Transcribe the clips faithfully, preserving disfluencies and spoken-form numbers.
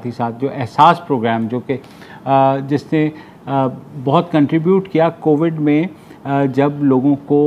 ہی ساتھ جو احساس پروگرام جو کہ جس نے بہت کنٹریبیوٹ کیا کووڈ میں، جب لوگوں کو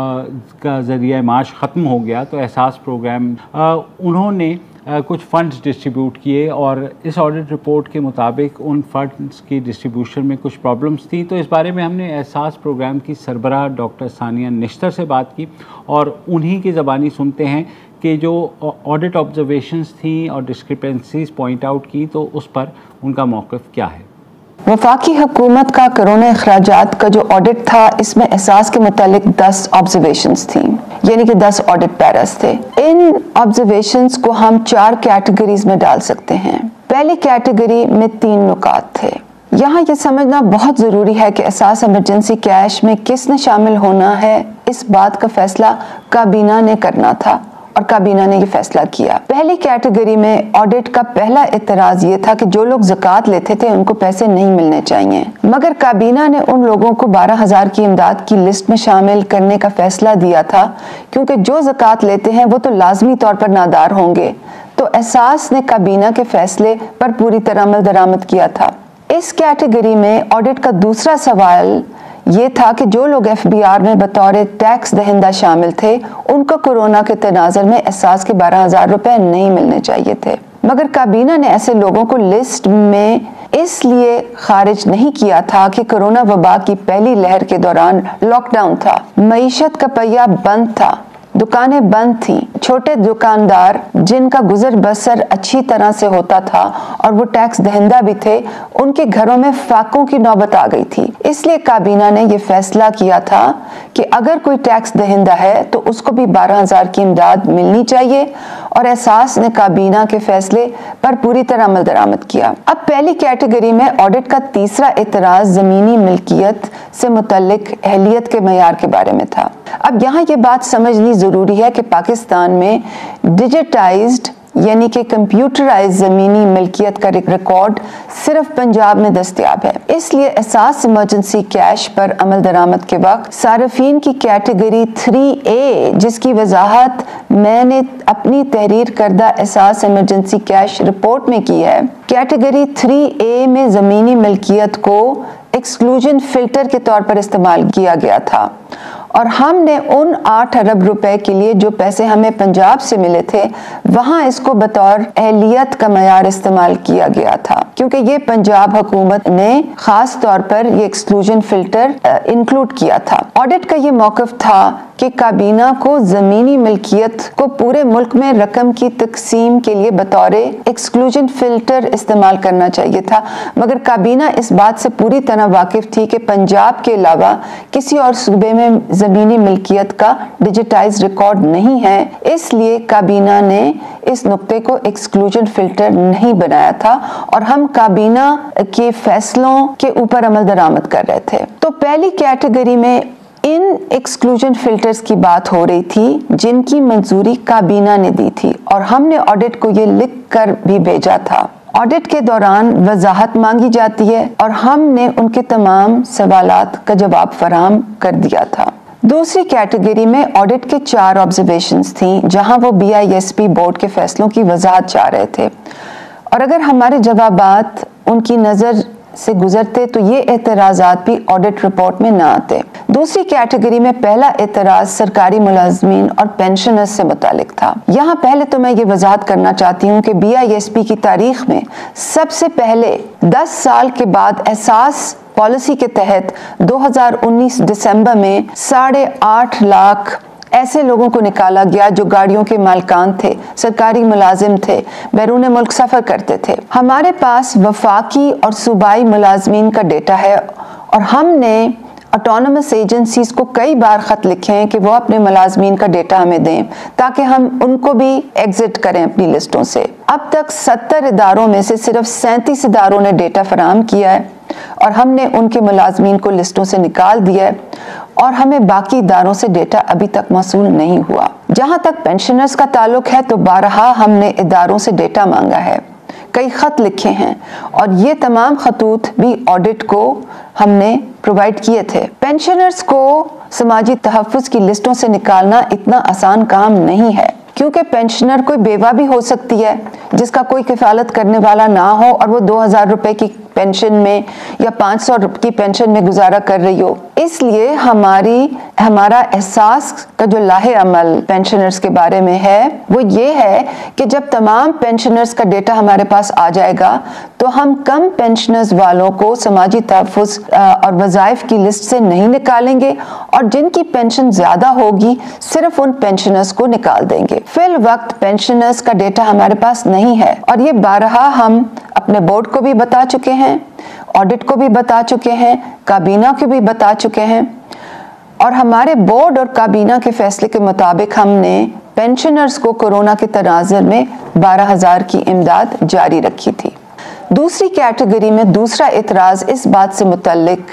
کا ذریعہ معاش ختم ہو گیا تو احساس پروگرام انہوں نے کچھ فنڈز ڈسٹریبیوٹ کیے، اور اس آڈٹ رپورٹ کے مطابق ان فنڈز کی ڈسٹریبیوشن میں کچھ پرابلمس تھیں۔ تو اس بارے میں ہم نے احساس پروگرام کی سربراہ ڈاکٹر ثانیہ نشتر سے بات کی، اور انہی کی زبانی سنتے ہیں کہ جو آڈٹ آبزرویشنز تھیں اور ڈسکرپنسیز پوائنٹ آؤٹ کی، تو اس پر ان کا موقف کیا ہے۔ وفاقی حکومت کا کرونا اخراجات کا جو آڈٹ تھا، اس میں احساس کے متعلق دس آبزرویشنز تھیں، یعنی کہ دس آڈٹ پیراز تھے۔ ان آبزرویشنز کو ہم چار کیٹیگریز میں ڈال سکتے ہیں۔ پہلی کیٹیگری میں تین نکات تھے۔ یہاں یہ سمجھنا بہت ضروری ہے کہ احساس ایمرجنسی کیش میں کس نے شامل ہونا ہے، اس بات کا فیصلہ کابینہ نے کرنا تھا، اور کابینہ نے یہ فیصلہ کیا۔ پہلی کیٹیگری میں آڈٹ کا پہلا اعتراض یہ تھا کہ جو لوگ زکوٰۃ لیتے تھے ان کو پیسے نہیں ملنے چاہیے، مگر کابینہ نے ان لوگوں کو بارہ ہزار کی امداد کی لسٹ میں شامل کرنے کا فیصلہ دیا تھا، کیونکہ جو زکوٰۃ لیتے ہیں وہ تو لازمی طور پر نادار ہوں گے۔ تو احساس نے کابینہ کے فیصلے پر پوری طرح عمل درآمد کیا تھا۔ اس کیٹیگری میں آڈٹ کا دوسرا سوال یہ تھا کہ جو لوگ ایف بی آر میں بطور ٹیکس دہندہ شامل تھے، ان کو کورونا کے تناظر میں احساس کے بارہ ہزار روپے نہیں ملنے چاہیے تھے، مگر کابینہ نے ایسے لوگوں کو لسٹ میں اس لیے خارج نہیں کیا تھا کہ کورونا وبا کی پہلی لہر کے دوران لاک ڈاؤن تھا، معیشت کا پہیہ بند تھا، دکانیں بند تھیں، چھوٹے دکاندار جن کا گزر بسر اچھی طرح سے ہوتا تھا اور وہ ٹیکس دہندہ بھی تھے، ان کے گھروں میں فاقوں کی نوبت آ گئی تھی۔ اس لیے کابینہ نے یہ فیصلہ کیا تھا کہ اگر کوئی ٹیکس دہندہ ہے تو اس کو بھی بارہ ہزار کی امداد ملنی چاہیے، اور احساس نے کابینہ کے فیصلے پر پوری طرح عمل درآمد کیا۔ اب پہلی کیٹیگری میں آڈٹ کا تیسرا اعتراض زمینی ملکیت سے متعلق اہلیت کے معیار کے بارے میں تھا۔ اب یہاں یہ بات سمجھنی ضروری ہے کہ پاکستان میں ڈیجیٹائزڈ یعنی کہ کمپیوٹرائز زمینی ملکیت کا ریکارڈ صرف پنجاب میں دستیاب ہے۔ اس لیے احساس ایمرجنسی کیش پر عمل درآمد کے وقت صارفین کی کیٹیگری تھری اے، جس کی وضاحت میں نے اپنی تحریر کردہ احساس ایمرجنسی کیش رپورٹ میں کی ہے، کیٹیگری تھری اے میں زمینی ملکیت کو ایکسکلوژن فلٹر کے طور پر استعمال کیا گیا تھا، اور ہم نے ان آٹھ ارب روپے کے لیے جو پیسے ہمیں پنجاب سے ملے تھے وہاں اس کو بطور اہلیت کا معیار استعمال کیا گیا تھا، کیونکہ یہ پنجاب حکومت نے خاص طور پر یہ ایکسکلوژن فلٹر انکلوڈ کیا تھا۔ آڈٹ کا یہ موقف تھا کہ کابینہ کو زمینی ملکیت کو پورے ملک میں رقم کی تقسیم کے لیے بطور ایکسکلوژن فلٹر استعمال کرنا چاہیے تھا، مگر کابینہ اس بات سے پوری طرح واقف تھی کہ پنجاب کے علاوہ کسی اور صوبے میں زمینی ملکیت کا ڈیجیٹائز ریکارڈ نہیں ہے، اس لیے کابینہ نے اس نقطے کو ایکسکلوژن فلٹر نہیں بنایا تھا، اور ہم کابینہ کے فیصلوں کے اوپر عمل درآمد کر رہے تھے۔ تو پہلی کیٹیگری میں ان ایکسکلوژن فلٹرز کی بات ہو رہی تھی جن کی منظوری کابینہ نے دی تھی، اور ہم نے آڈٹ کو یہ لکھ کر بھی بھیجا تھا۔ آڈٹ کے دوران وضاحت مانگی جاتی ہے اور ہم نے ان کے تمام سوالات کا جواب فراہم کر دیا تھا۔ دوسری کیٹیگری میں آڈٹ کے چار آبزرویشنز تھیں جہاں وہ B I S P board کے فیصلوں کی وضاحت چاہ رہے تھے، اور اگر ہمارے جوابات ان کی نظر سے گزرتے تو یہ اعتراضات بھی آڈٹ رپورٹ میں نہ آتے۔ دوسری کیٹیگری میں پہلا اعتراض سرکاری ملازمین اور پینشنرز سے متعلق تھا۔ یہاں پہلے تو میں یہ وضاحت کرنا چاہتی ہوں کہ بی آئی ایس پی کی تاریخ میں سب سے پہلے دس سال کے بعد احساس پالیسی کے تحت دو ہزار انیس دسمبر میں ساڑھے آٹھ لاکھ ایسے لوگوں کو نکالا گیا جو گاڑیوں کے مالکان تھے، سرکاری ملازم تھے، بیرون ملک سفر کرتے تھے۔ ہمارے پاس وفاقی اور صوبائی ملازمین کا ڈیٹا ہے، اور ہم نے آٹونومس ایجنسیز کو کئی بار خط لکھے ہیں کہ وہ اپنے ملازمین کا ڈیٹا ہمیں دیں تاکہ ہم ان کو بھی ایگزٹ کریں اپنی لسٹوں سے۔ اب تک ستر اداروں میں سے صرف سینتیس اداروں نے ڈیٹا فراہم کیا ہے، اور ہم نے ان کے ملازمین کو لسٹوں سے نکال دیا ہے، اور ہمیں باقی اداروں سے ڈیٹا ابھی تک موصول نہیں ہوا۔ جہاں تک پینشنرز کا تعلق ہے تو بارہا ہم نے اداروں سے ڈیٹا مانگا ہے، کئی خط لکھے ہیں، اور یہ تمام خطوط بھی آڈٹ کو ہم نے پرووائڈ کیے تھے۔ پینشنرز کو سماجی تحفظ کی لسٹوں سے نکالنا اتنا آسان کام نہیں ہے، क्योंकि पेंशनर कोई बेवा भी हो सकती है जिसका कोई किफालत करने वाला ना हो और वो दो हजार रुपए की पेंशन में या पाँच सौ की पेंशन में गुजारा कर रही हो। इसलिए हमारी हमारा एहसास का जो लाहे अमल पेंशनर्स के बारे में है वो ये है कि जब तमाम पेंशनर्स का डेटा हमारे पास आ जाएगा तो हम कम पेंशनर्स वालों को समाजी तहफ़्फ़ुज़ और वज़ाइफ की लिस्ट से नहीं निकालेंगे और जिनकी पेंशन ज़्यादा होगी सिर्फ उन पेंशनर्स को निकाल देंगे। फिल वक्त पेंशनर्स का डेटा हमारे पास नहीं है और ये बारहा हम अपने बोर्ड को भी बता चुके हैं, ऑडिट को भी बता चुके हैं, काबीना को भी बता चुके हैं और हमारे बोर्ड और काबीना के फैसले के मुताबिक हमने पेंशनर्स को कोरोना के तनाज़ुर में बारह हजार की इमदाद जारी रखी थी। दूसरी कैटेगरी में दूसरा इतराज़ इस बात से मुतल्लिक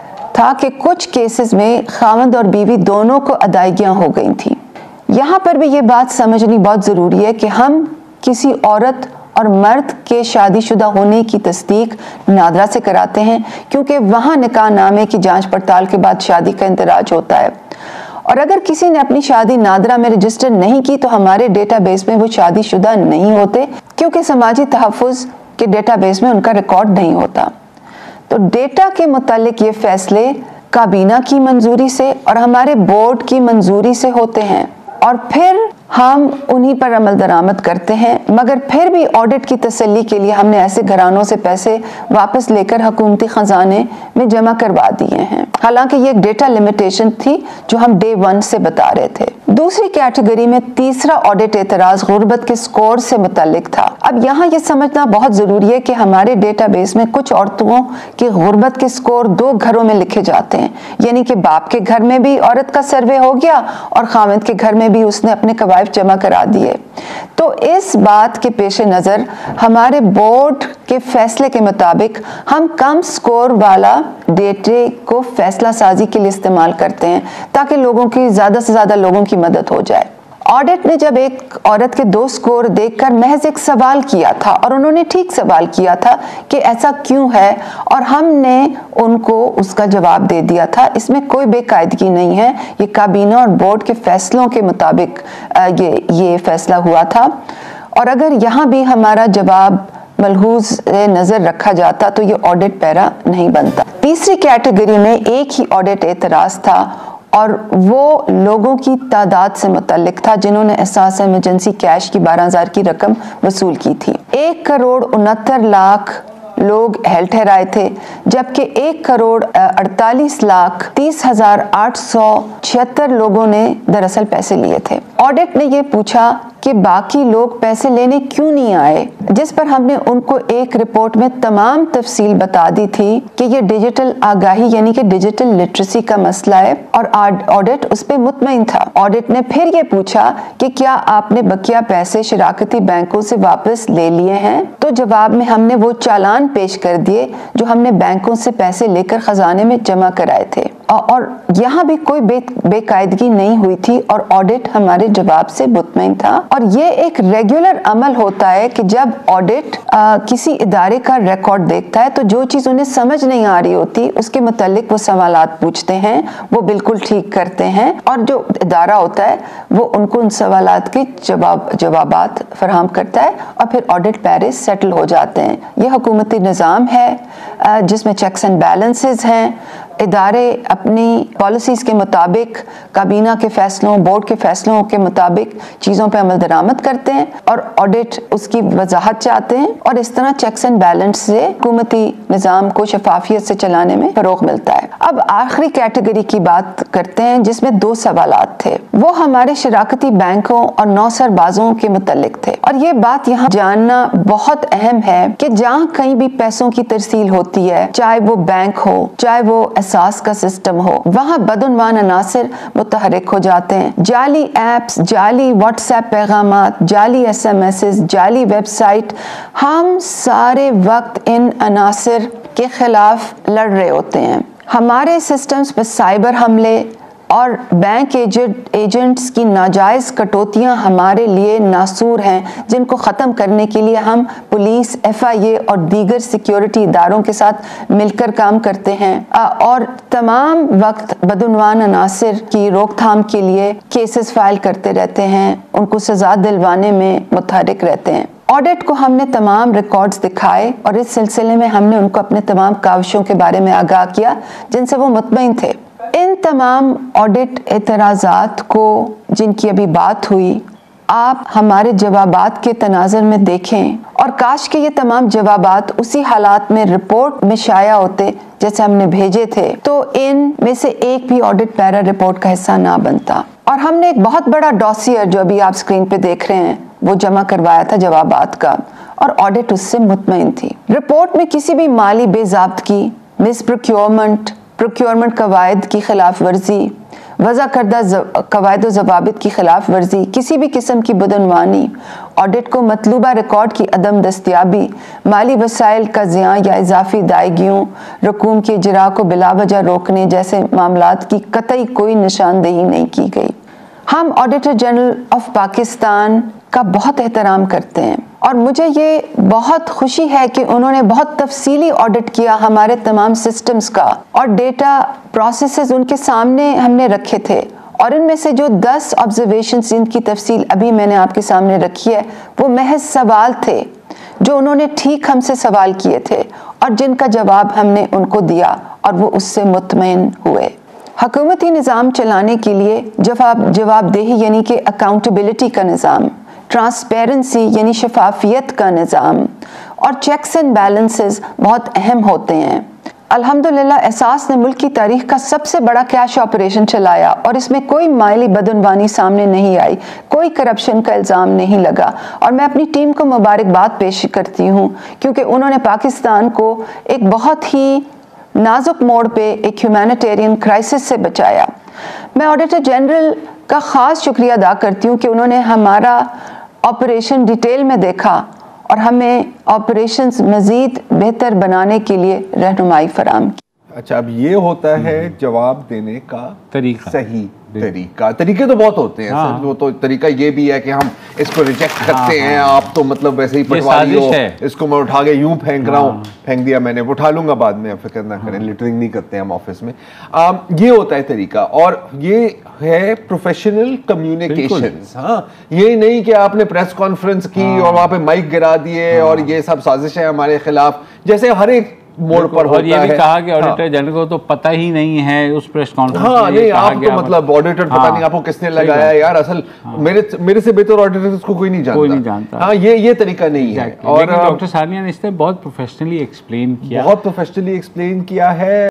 था कि कुछ केसेस में खावंद और बीवी दोनों को अदायगियां हो गई थी। यहाँ पर भी ये बात समझनी बहुत ज़रूरी है कि हम किसी औरत और मर्द के शादीशुदा होने की तस्दीक नादरा से कराते हैं क्योंकि वहाँ निकाह नामे की जांच पड़ताल के बाद शादी का इंदराज होता है और अगर किसी ने अपनी शादी नादरा में रजिस्टर नहीं की तो हमारे डेटाबेस में वो शादीशुदा नहीं होते क्योंकि समाजी तहफ़्फ़ुज़ के डेटाबेस में उनका रिकॉर्ड नहीं होता। तो डेटा के मुतालिक ये फैसले काबीना की मंजूरी से और हमारे बोर्ड की मंजूरी से होते हैं और फिर हम उन्हीं पर अमल दरामद करते हैं। मगर फिर भी ऑडिट की तसल्ली के लिए हमने ऐसे घरानों से पैसे वापस लेकर हुकूमती खजाने में जमा करवा दिए हैं। हालांकि ये एक डेटा लिमिटेशन थी जो हम डे वन से बता रहे थे। दूसरी कैटेगरी में तीसरा ऑडिट एतराज़ गुर्बत के स्कोर से मुतल्लिक था। अब यहाँ ये समझना बहुत ज़रूरी है कि हमारे डेटाबेस में कुछ औरतों के गुर्बत के स्कोर दो घरों में लिखे जाते हैं, यानी कि बाप के घर में भी औरत का सर्वे हो गया और खाविंद के घर में भी उसने अपने कवायद जमा करा दिए। तो इस बात के पेश नज़र हमारे बोर्ड के फैसले के मुताबिक हम कम स्कोर वाला डेटे को फैसला साजी के लिए इस्तेमाल करते हैं ताकि लोगों की ज़्यादा से ज़्यादा लोगों की मदद हो जाए। ऑडिट ने जब एक औरत के दो स्कोर देखकर महज एक सवाल किया था और उन्होंने ठीक सवाल किया था कि ऐसा क्यों है और हमने उनको उसका जवाब दे दिया था। इसमें कोई बेकायदगी नहीं है, ये काबीना और बोर्ड के फैसलों के मुताबिक ये ये फैसला हुआ था और अगर यहाँ भी हमारा जवाब मलहूज नज़र रखा जाता तो ये ऑडिट पैरा नहीं बनता। तीसरी कैटेगरी में एक ही ऑडिट एतराज़ था और वो लोगों की तादाद से मुतल्लिक था जिन्होंने एहसास इमरजेंसी कैश की बारह हजार की रकम वसूल की थी। एक करोड़ उनहत्तर लाख लोग अहल ठहराए थे जबकि एक करोड़ अड़तालीस लाख तीस हजार आठ सौ छिहत्तर लोगों ने दरअसल पैसे लिए थे। ऑडिट ने ये पूछा कि बाकी लोग पैसे लेने क्यों नहीं आए, जिस पर हमने उनको एक रिपोर्ट में तमाम तफसील बता दी थी कि ये डिजिटल आगाही यानी कि डिजिटल लिटरेसी का मसला है और ऑडिट उस पर मुतमईन था। ऑडिट ने फिर ये पूछा कि क्या आपने बकिया पैसे शराकती बैंकों से वापस ले लिए हैं, तो जवाब में हमने वो चालान पेश कर दिए जो हमने बैंकों से पैसे लेकर खजाने में जमा कराए थे और यहाँ भी कोई बे, बेकायदगी नहीं हुई थी और ऑडिट हमारे जवाब से मुतमईन था। और ये एक रेगुलर अमल होता है कि जब ऑडिट किसी इदारे का रिकॉर्ड देखता है तो जो चीज़ उन्हें समझ नहीं आ रही होती उसके मुतालिक वो सवालात पूछते हैं, वो बिल्कुल ठीक करते हैं और जो इदारा होता है वो उनको उन सवालात के जवाब जवाबात फराहम करता है और फिर ऑडिट पैरे सेटल हो जाते हैं। ये हुकूमती निज़ाम है जिसमें चेक्स एंड बैलेंसेस हैं। इदारे अपनी पॉलिसीज़ के मुताबिक, काबीना के फैसलों, बोर्ड के फैसलों के मुताबिक चीज़ों पर अमल दरामद करते हैं और ऑडिट उसकी वजाहत चाहते हैं और इस तरह चेक्स एंड बैलेंस से हुकूमती निज़ाम को शफाफियत से चलाने में फ़रोग़ मिलता है। अब आखिरी कैटेगरी की बात करते हैं जिसमें दो सवालात थे, वो हमारे शराकती बैंकों और नौसरबाजों के मुतल्लिक थे। और ये बात यहाँ जानना बहुत अहम है कि जहाँ कहीं भी पैसों की तरसील होती है, चाहे वो बैंक हो चाहे वो एहसास का सिस्टम हो, वहाँ बदउनवान अनासिर मुतहरिक हो जाते हैं। जाली एप्स, जाली व्हाट्सएप पैगामात, जाली एस एम एस, जाली वेबसाइट, हम सारे वक्त इन अनासिर के खिलाफ लड़ रहे होते हैं। हमारे सिस्टम्स पर साइबर हमले اور بینک ایجنٹ ایجنٹس کی ناجائز کٹوتیاں ہمارے لیے ناسور ہیں، جن کو ختم کرنے کے لیے ہم پولیس، ایف آئی اے اور دیگر سیکیورٹی اداروں کے ساتھ مل کر کام کرتے ہیں، اور تمام وقت بدعنوان عناصر کی روک تھام کے لیے کیسز فائل کرتے رہتے ہیں، ان کو سزا دلوانے میں متحرک رہتے ہیں۔ آڈٹ کو ہم نے تمام ریکارڈز دکھائے اور اس سلسلے میں ہم نے ان کو اپنے تمام کاوشوں کے بارے میں آگاہ کیا جن سے وہ مطمئن تھے۔ ان تمام آڈٹ اعتراضات کو جن کی ابھی بات ہوئی آپ ہمارے جوابات کے تناظر میں دیکھیں، اور کاش کہ یہ تمام جوابات اسی حالات میں رپورٹ میں شائع ہوتے جیسے ہم نے بھیجے تھے، تو ان میں سے ایک بھی آڈٹ پیرا رپورٹ کا حصہ نہ بنتا۔ اور ہم نے ایک بہت بڑا ڈاسیئر جو ابھی آپ سکرین پہ دیکھ رہے ہیں وہ جمع کروایا تھا جوابات کا، اور آڈٹ اس سے مطمئن تھی۔ رپورٹ میں کسی بھی مالی بے ضابطگی، مس پروکیورمنٹ، پروکیورمنٹ قواعد کی خلاف ورزی، وضع کردہ قواعد و ضوابط کی خلاف ورزی، کسی بھی قسم کی بدعنوانی، آڈٹ کو مطلوبہ ریکارڈ کی عدم دستیابی، مالی وسائل کا زیاں یا اضافی ادائیگیوں، رقوم کے اجراء کو بلا وجہ روکنے جیسے معاملات کی قطعی کوئی نشاندہی نہیں کی گئی۔ ہم آڈیٹر جنرل آف پاکستان کا بہت احترام کرتے ہیں، اور مجھے یہ بہت خوشی ہے کہ انہوں نے بہت تفصیلی آڈٹ کیا ہمارے تمام سسٹمز کا، اور ڈیٹا پروسیسز ان کے سامنے ہم نے رکھے تھے، اور ان میں سے جو دس آبزرویشنز جن کی تفصیل ابھی میں نے آپ کے سامنے رکھی ہے وہ محض سوال تھے جو انہوں نے ٹھیک ہم سے سوال کیے تھے، اور جن کا جواب ہم نے ان کو دیا اور وہ اس سے مطمئن ہوئے۔ حکومتی نظام چلانے کے لیے جواب جواب دہی یعنی کہ اکاؤنٹیبلٹی کا نظام، ٹرانسپیرنسی یعنی شفافیت کا نظام، اور چیکس اینڈ بیلنسز بہت اہم ہوتے ہیں۔ الحمدللہ احساس نے ملک کی تاریخ کا سب سے بڑا کیش آپریشن چلایا، اور اس میں کوئی مالی بدعنوانی سامنے نہیں آئی، کوئی کرپشن کا الزام نہیں لگا، اور میں اپنی ٹیم کو مبارکباد پیش کرتی ہوں کیونکہ انہوں نے پاکستان کو ایک بہت ہی نازک موڑ پہ ایک ہیومینیٹیرین کرائسس سے بچایا۔ میں آڈیٹر جنرل کا خاص شکریہ ادا کرتی ہوں کہ انہوں نے ہمارا آپریشن ڈیٹیل میں دیکھا اور ہمیں آپریشنز مزید بہتر بنانے کے لیے رہنمائی فراہم کی۔ اچھا، اب یہ ہوتا ہے جواب دینے کا طریقہ، صحیح طریقہ۔ طریقے تو بہت ہوتے ہیں، وہ تو طریقہ یہ بھی ہے کہ ہم اس کو ریجیکٹ کرتے ہیں، آپ تو مطلب ویسے ہی پٹواری ہو، اس کو میں اٹھا کے یوں پھینک رہا ہوں، پھینک دیا میں نے، اٹھا لوں گا بعد میں، فکر نہ کریں، لیٹرنگ نہیں کرتے ہم آفس میں۔ یہ ہوتا ہے طریقہ، اور یہ ہے پروفیشنل کمیونیکیشنز۔ ہاں، یہ نہیں کہ آپ نے پریس کانفرنس کی اور وہاں پہ مائک گرا دیے اور یہ سب سازش ہے ہمارے خلاف، جیسے ہر ایک موڑ پر ہوتا ہے۔ اور یہ بھی کہا کہ آڈیٹر جنرل کو تو پتہ ہی نہیں ہے اس پریس کانفرنس میں۔ ہاں نہیں، آپ تو مطلب آڈیٹر پتہ نہیں آپ کو کس نے لگایا ہے یار، اصل میرے میرے سے بہتر آڈیٹر اس کو کوئی نہیں جانتا، کوئی نہیں جانتا۔ ہاں، یہ یہ طریقہ نہیں ہے۔ اور ڈاکٹر ثانیہ نے اس نے بہت پروفیشنلی ایکسپلین کیا، بہت پروفیشنلی ایکسپلین کیا ہے۔